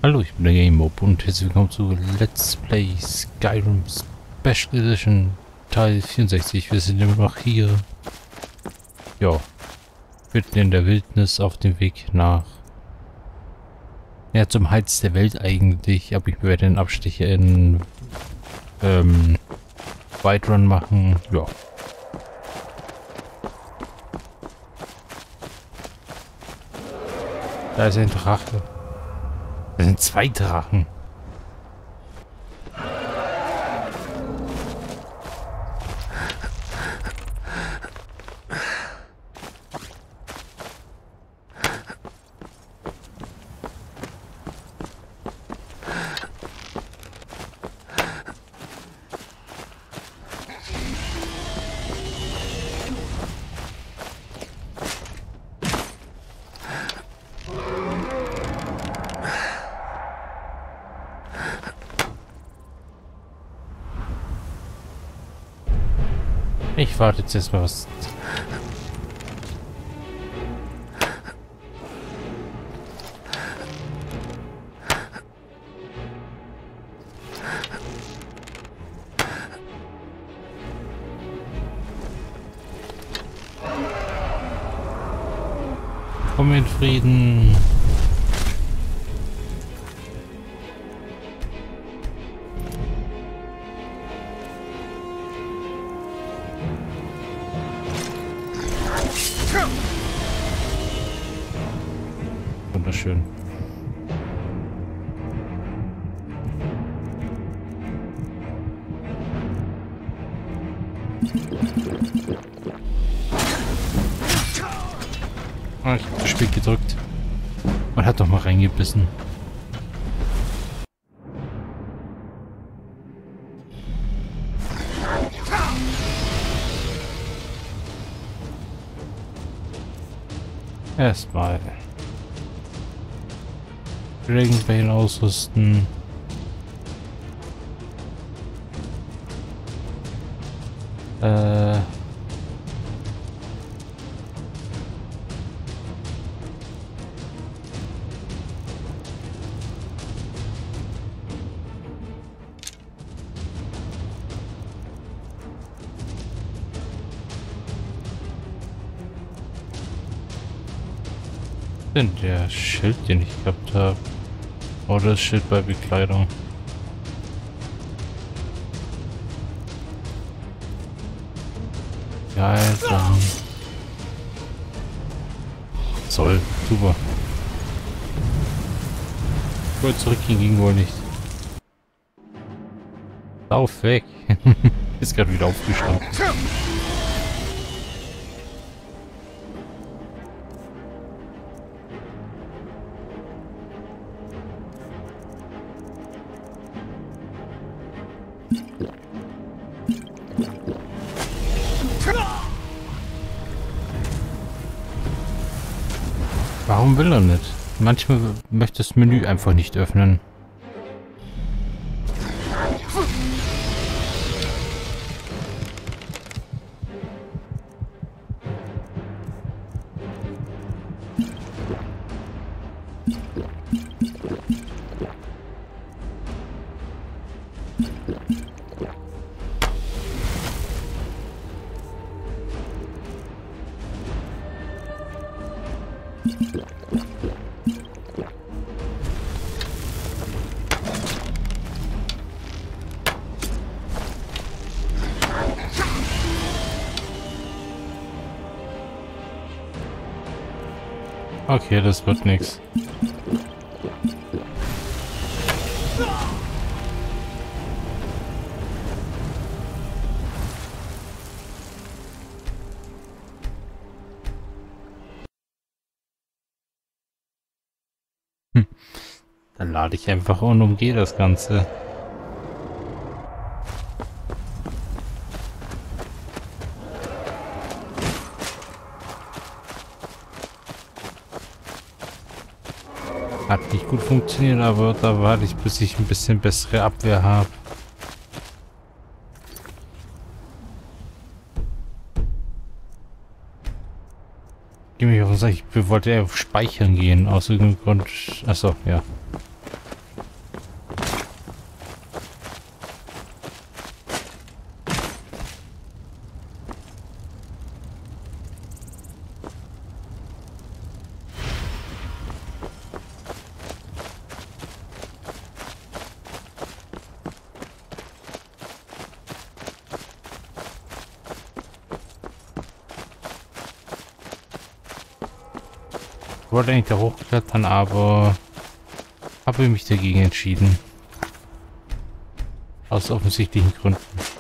Hallo, ich bin der GameMob und herzlich willkommen zu Let's Play Skyrim Special Edition Teil 64. Wir sind immer noch hier, ja, mitten in der Wildnis auf dem Weg nach, ja, zum Heiz der Welt eigentlich, aber ich werde den Abstecher in Whiterun machen, ja. Da ist ein Drache. Das sind zwei Drachen. Ich warte jetzt erstmal was. Komm in Frieden. Wunderschön. Ah, ich habe zu spät gedrückt. Man hat doch mal reingebissen. Erstmal Dragonbane ausrüsten. Denn der Schild, den ich gehabt habe. Oder das Schild bei Bekleidung. Ja, dann. Soll, super. Ich wollte zurückgehen, ging wohl nicht. Lauf weg. Ist gerade wieder aufgestanden. Warum will er nicht? Manchmal möchte das Menü einfach nicht öffnen. Okay, das wird nichts. Dann lade ich einfach und umgehe das Ganze. Hat nicht gut funktioniert, aber da warte ich, bis ich ein bisschen bessere Abwehr habe. Geh mich auf den Sack, ich wollte eher auf Speichern gehen, aus irgendeinem Grund. Achso, ja. wollte eigentlich da hochklettern, aber habe mich dagegen entschieden. Aus offensichtlichen Gründen.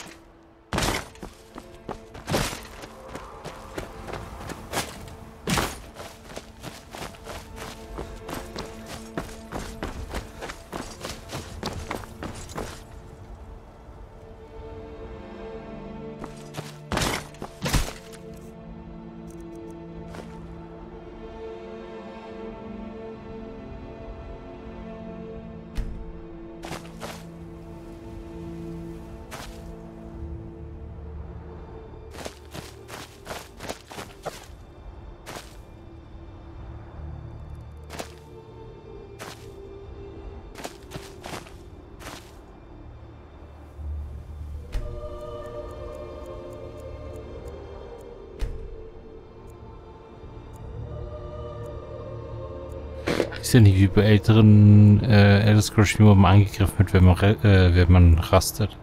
Ist ja nicht wie bei älteren Elder Scrolls Spielen, wo man angegriffen wird, wenn man rastet.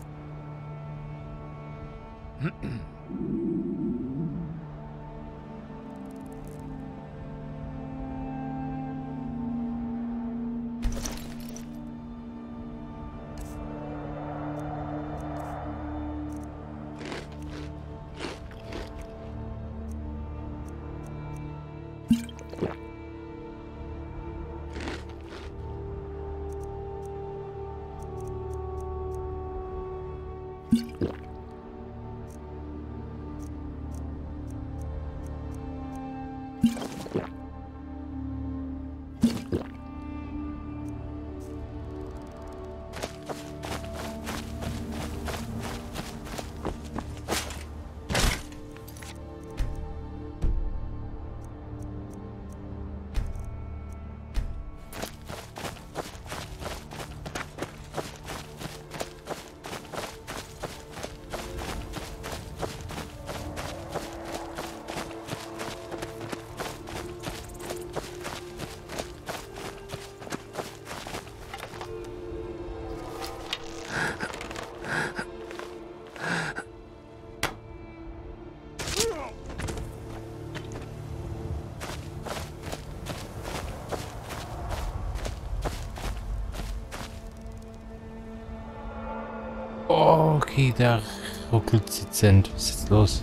Oh, okay, da ruckelt dezent. Was ist jetzt los?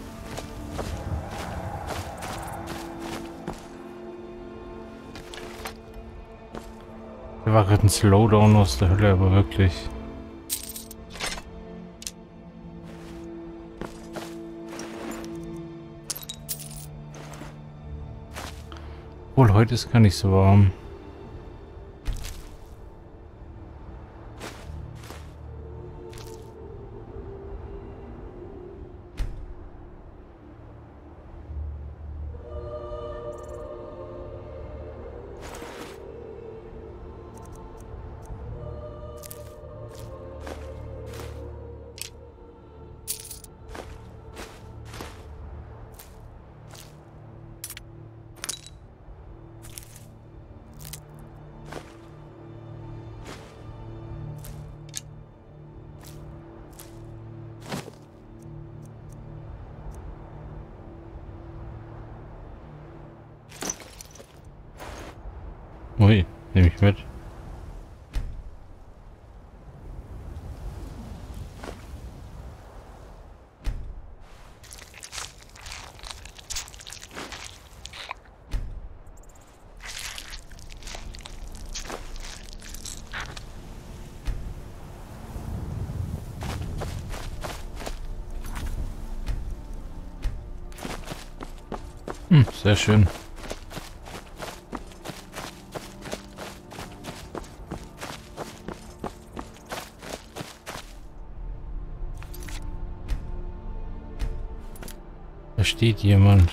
Da war gerade ein Slowdown aus der Hölle, aber wirklich. Obwohl, heute ist gar nicht so warm. Ui, nehme ich mit. Sehr schön. Da steht jemand.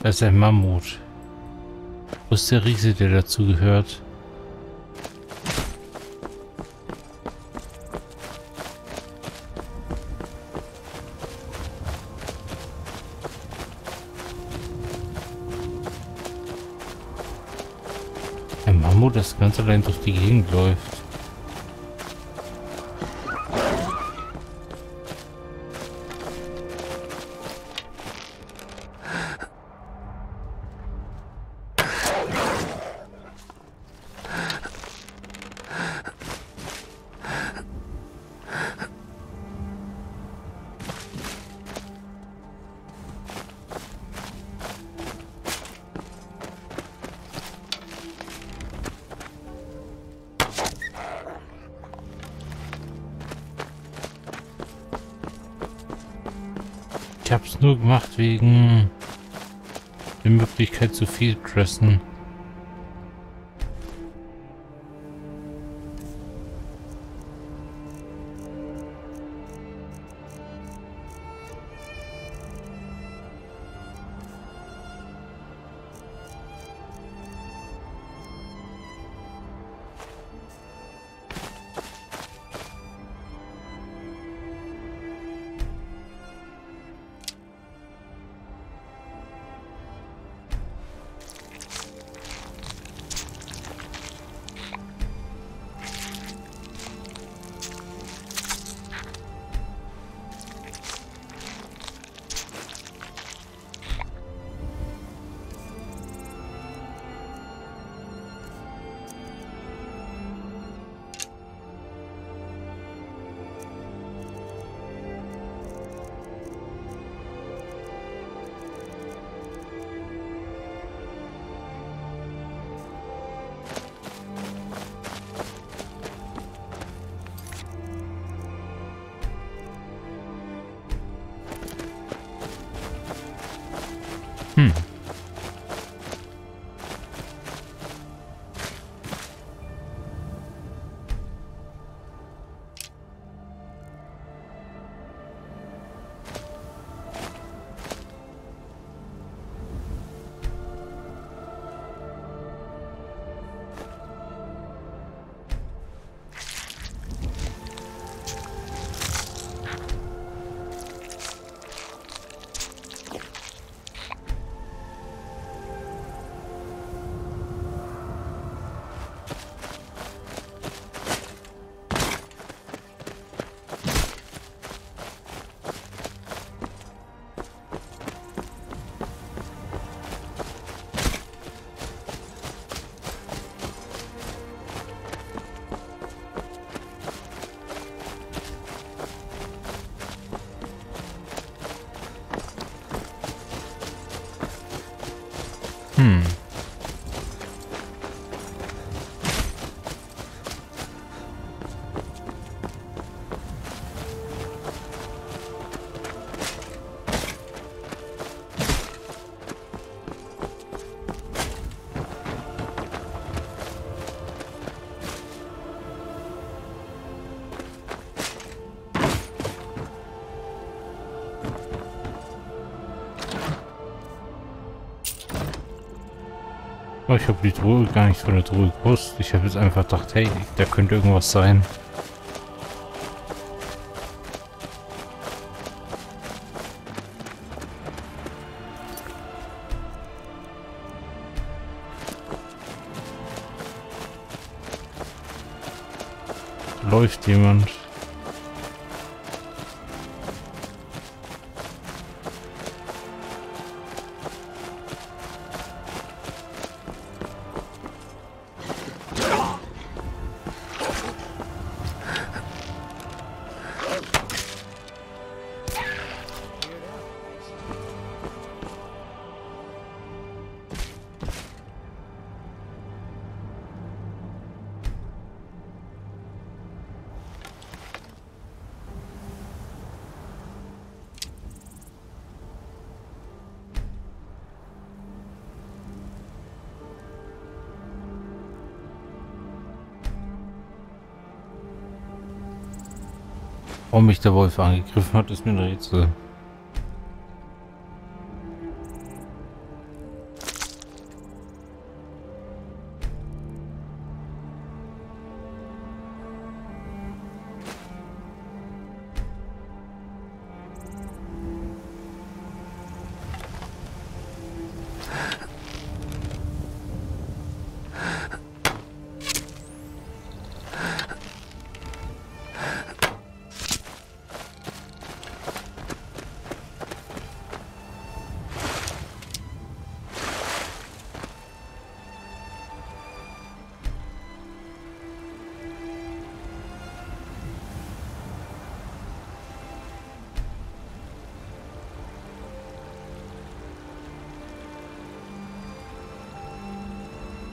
Das ist ein Mammut. Wo ist der Riese, der dazu gehört? Ein Mammut, das ganz allein durch die Gegend läuft. Ich habe es nur gemacht wegen der Möglichkeit zu viel dressen. Oh, ich habe die Truhe gar nicht von der Truhe gewusst. Ich habe jetzt einfach gedacht, hey, da könnte irgendwas sein. Läuft jemand? Warum mich der Wolf angegriffen hat, ist mir ein Rätsel.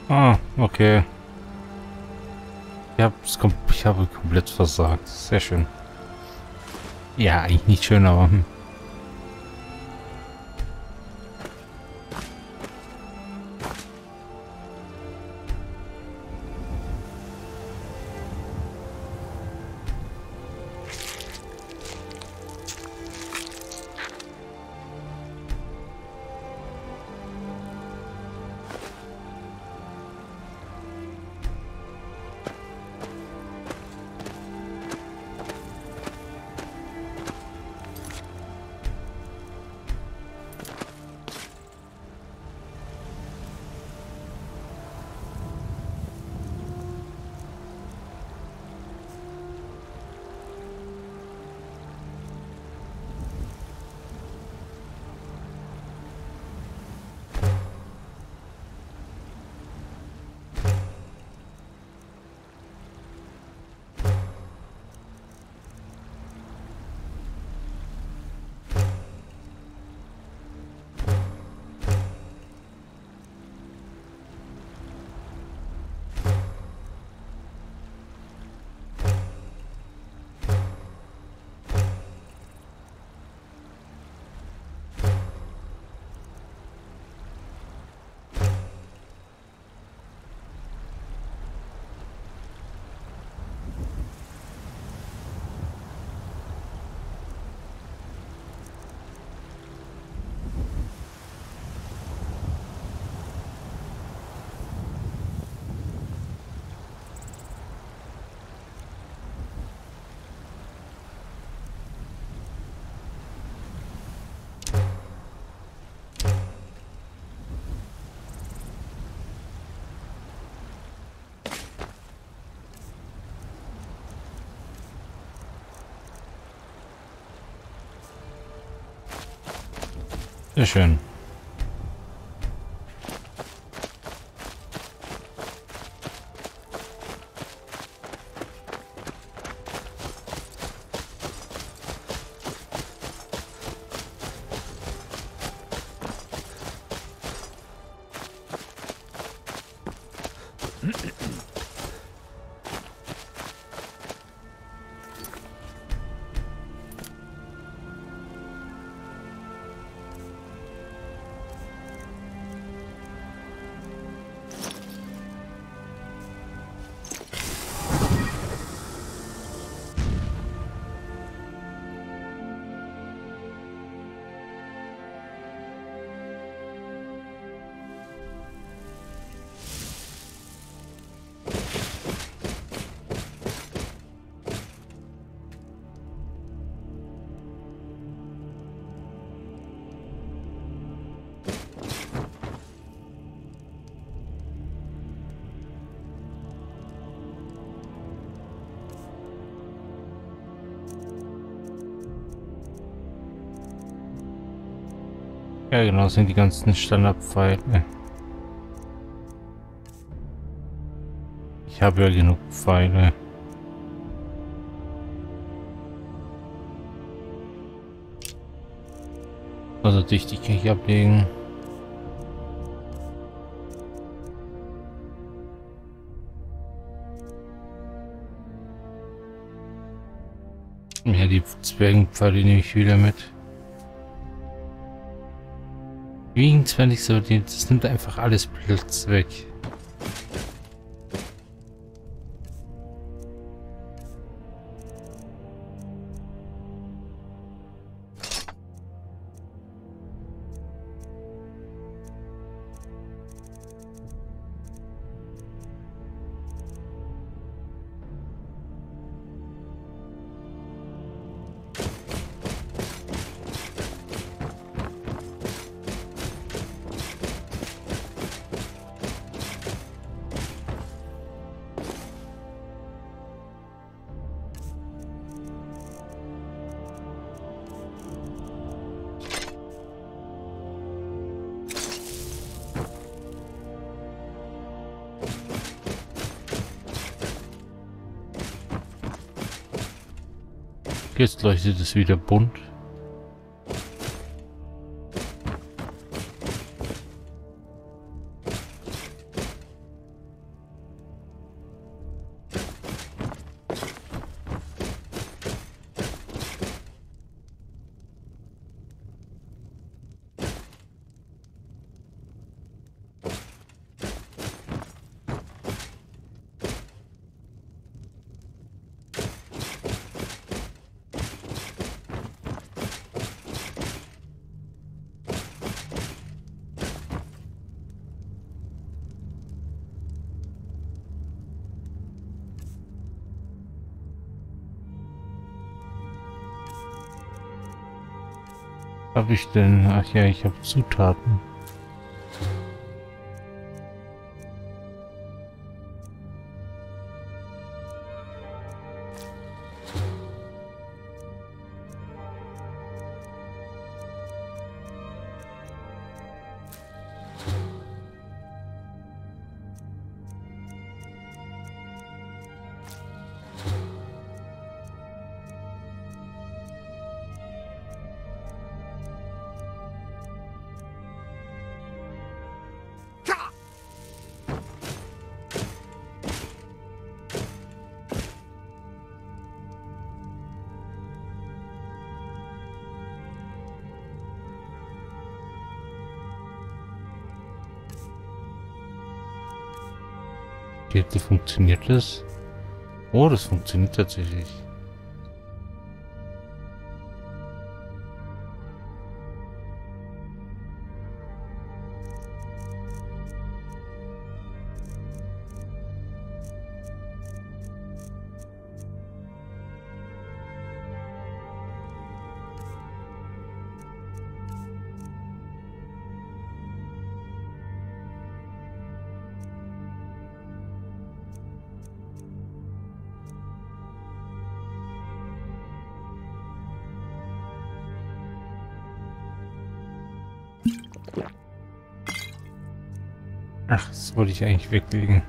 Ah, okay. Ich habe komplett versagt. Sehr schön. Ja, eigentlich nicht schön, aber... Sehr schön. Ja, genau, das sind die ganzen Standardpfeile. Ich habe ja genug Pfeile. Also dichtig kann ich ablegen. Ja, die Zwergenpfeile nehme ich wieder mit. Wiegen zwar nicht so, das nimmt einfach alles Platz weg. Jetzt leuchtet es wieder bunt. habe ich denn? Ach ja, ich habe Zutaten. Jetzt funktioniert das? Oh, das funktioniert tatsächlich. Ach, das wollte ich eigentlich weglegen.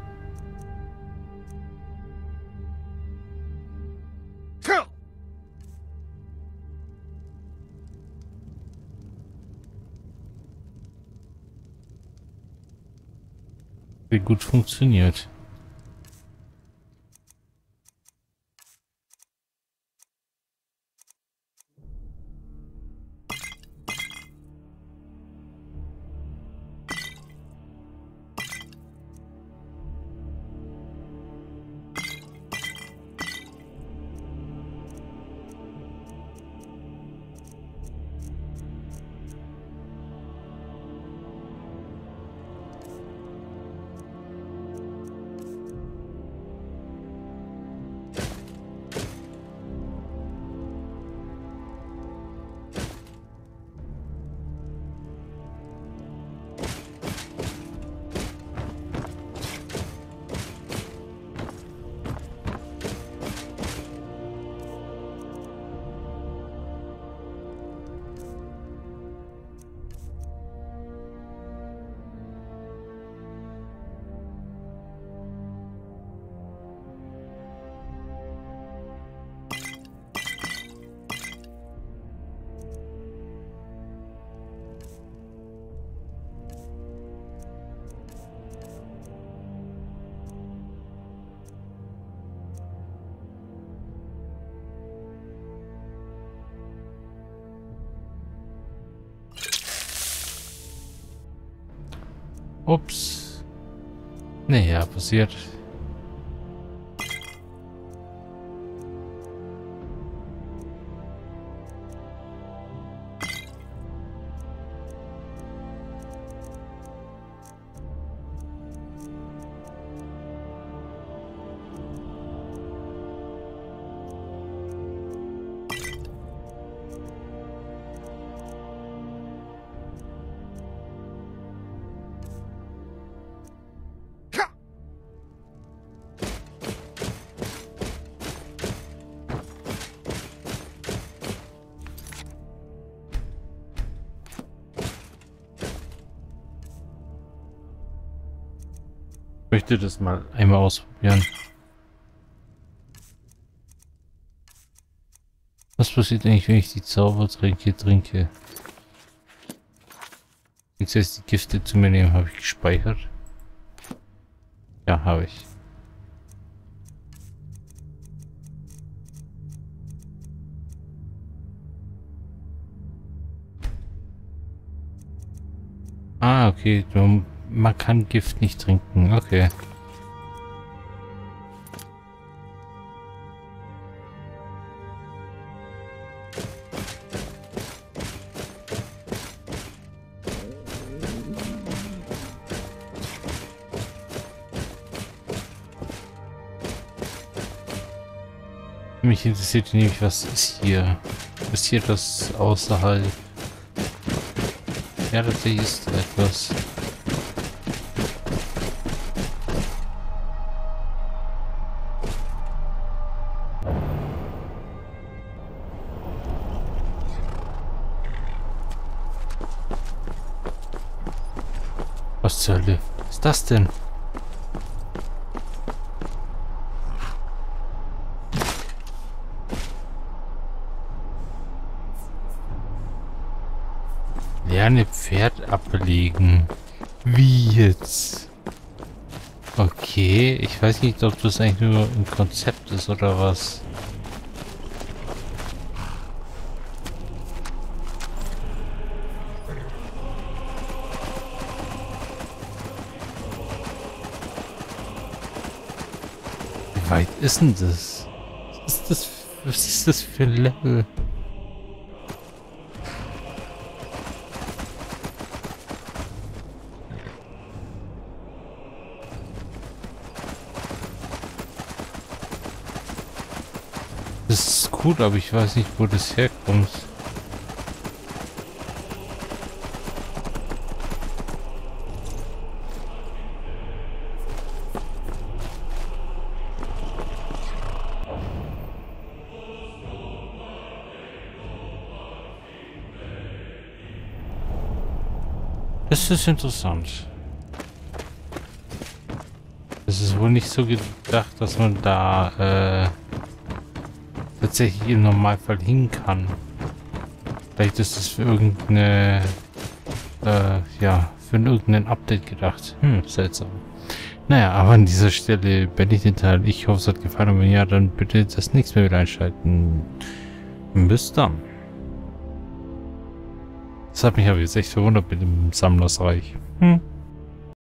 Wie gut funktioniert. Ups. Naja, passiert. Ich möchte das mal einmal ausprobieren. Was passiert eigentlich, wenn ich die Zaubertränke trinke? Jetzt erst die Gifte zu mir nehmen, habe ich gespeichert. Ja, habe ich. Ah, okay. Man kann Gift nicht trinken. Okay. Mich interessiert nämlich, was ist hier? Ist hier etwas außerhalb? Ja, tatsächlich ist da etwas. Was zur Hölle ist das denn? Lerne Pferd ablegen. Wie jetzt? Okay, ich weiß nicht, ob das eigentlich nur ein Konzept ist oder was. Wie weit ist denn das? Was ist das für ein Level? Das ist cool, aber ich weiß nicht, wo das herkommt. Das ist interessant. Es ist wohl nicht so gedacht, dass man da tatsächlich im Normalfall hin kann. Vielleicht ist es für irgendeine ja, für irgendein Update gedacht. Seltsam. Naja, aber an dieser Stelle beende ich den Teil. Ich hoffe, es hat gefallen. Und wenn ja, dann bitte das nächste Mal wieder einschalten. Bis dann. Das hat mich aber jetzt echt verwundert mit dem Sammlersreich.